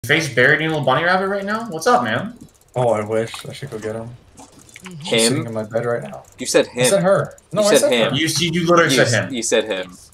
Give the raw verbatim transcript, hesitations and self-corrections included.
Face buried in a little bunny rabbit right now? What's up, man? Oh, I wish. I should go get him. She's Him? sitting in my bed right now. You said him. I said her. No, You I said said him. her. You, you, you literally You, said him. you said him.